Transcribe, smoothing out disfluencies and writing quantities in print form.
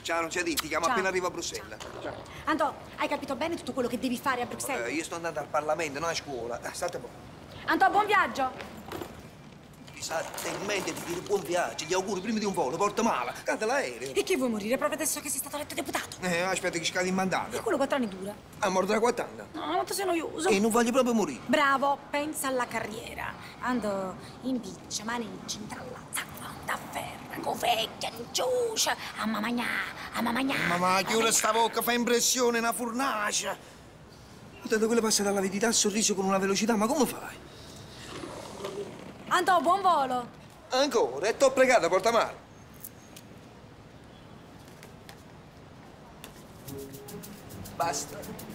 Ciao, non c'è di, ti chiamo Ciao. appena arrivo a Bruxelles. Ciao. Anto, hai capito bene tutto quello che devi fare a Bruxelles? Io sto andando al Parlamento, non a scuola. State buono. Anto, buon viaggio! Esattamente di dire buon viaggio, gli auguri prima di un volo, porta male, cade l'aereo. E che vuoi morire proprio adesso che sei stato eletto deputato? Aspetta che scade il mandato. E quello 4 anni dura. A morire 4 anni. No, non ti sei noioso. E non voglio proprio morire. Bravo, pensa alla carriera. Ando in piccia, maneggi, intrallazza, da ferra, con vecchia, in ciuscia, a mamma Ma chiude sta bocca, fa impressione, una fornacia. Tanto quella passa dalla verità al sorriso con una velocità, ma come fai? Anto, buon volo! Ancora? E t'ho pregato, porta male. Basta.